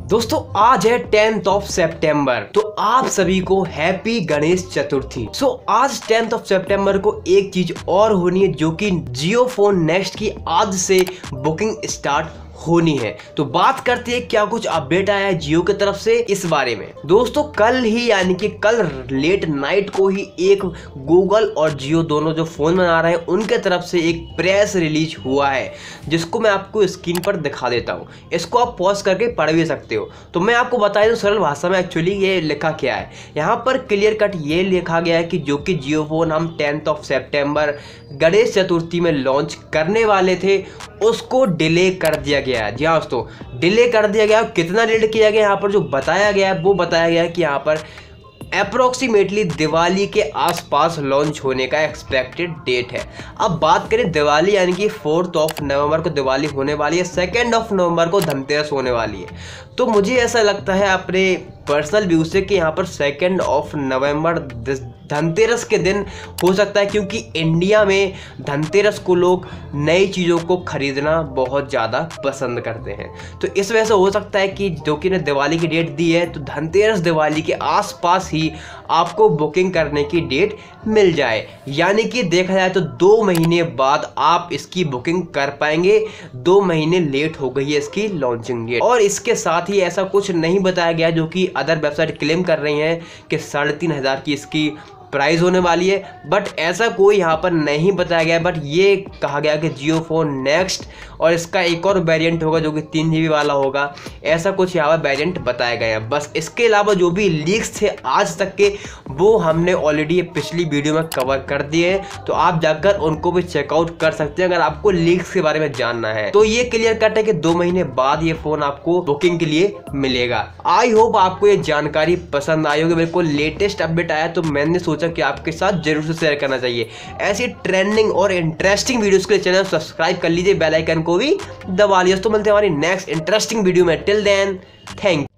दोस्तों आज है 10th ऑफ सितंबर, तो आप सभी को हैप्पी गणेश चतुर्थी। आज 10th ऑफ सितंबर को एक चीज और होनी है जो कि जियो फोन नेक्स्ट की आज से बुकिंग स्टार्ट होनी है। तो बात करते हैं क्या कुछ अपडेट आया है जियो की तरफ से इस बारे में। दोस्तों कल ही यानी कि कल लेट नाइट को ही एक गूगल और जियो दोनों जो फोन बना रहे हैं उनके तरफ से एक प्रेस रिलीज हुआ है, जिसको मैं आपको स्क्रीन पर दिखा देता हूं। इसको आप पॉज करके पढ़ भी सकते हो। तो मैं आपको बता दूं सरल भाषा में एक्चुअली ये लिखा क्या है। यहाँ पर क्लियर कट ये लिखा गया है कि जो कि जियो फोन हम 10th ऑफ सितंबर गणेश चतुर्थी में लॉन्च करने वाले थे उसको डिले कर दिया गया है। जी हाँ दोस्तों, डिले कर दिया गया। कितना डिले किया गया यहाँ पर जो बताया गया है वो बताया गया है कि यहाँ पर अप्रोक्सीमेटली दिवाली के आसपास लॉन्च होने का एक्सपेक्टेड डेट है। अब बात करें दिवाली यानी कि 4th ऑफ नवंबर को दिवाली होने वाली है, 2nd ऑफ नवंबर को धनतेरस होने वाली है। तो मुझे ऐसा लगता है अपने पर्सनल व्यू से कि यहाँ पर 2nd ऑफ नवंबर धनतेरस के दिन हो सकता है, क्योंकि इंडिया में धनतेरस को लोग नई चीज़ों को खरीदना बहुत ज़्यादा पसंद करते हैं। तो इस वजह से हो सकता है कि जो कि ने दिवाली की डेट दी है तो धनतेरस दिवाली के आसपास ही आपको बुकिंग करने की डेट मिल जाए। यानी कि देखा जाए तो 2 महीने बाद आप इसकी बुकिंग कर पाएंगे। 2 महीने लेट हो गई है इसकी लॉन्चिंग डेट। और इसके साथ ही ऐसा कुछ नहीं बताया गया जो कि अदर वेबसाइट क्लेम कर रही हैं कि 3500 की इसकी प्राइस होने वाली है, बट ऐसा कोई यहाँ पर नहीं बताया गया। बट ये कहा गया कि जियो फोन नेक्स्ट और इसका एक और वेरिएंट होगा जो कि 3 GB वाला होगा। ऐसा कुछ यहाँ पर वेरिएंट बताया गया है। बस इसके अलावा जो भी लीक्स थे आज तक के वो हमने ऑलरेडी पिछली वीडियो में कवर कर दिए हैं, तो आप जाकर उनको भी चेकआउट कर सकते हैं अगर आपको लीक्स के बारे में जानना है। तो ये क्लियर कट है कि 2 महीने बाद ये फोन आपको बुकिंग के लिए मिलेगा। आई होप आपको ये जानकारी पसंद आई होगी। मेरे को लेटेस्ट अपडेट आया तो मैंने सोचा कि आपके साथ जरूर से शेयर करना चाहिए। ऐसी ट्रेंडिंग और इंटरेस्टिंग वीडियोस के लिए चैनल सब्सक्राइब कर लीजिए, बेल आइकन को भी दबा लीजिए। तो मिलते हैं हमारी नेक्स्ट इंटरेस्टिंग वीडियो में। Till then thank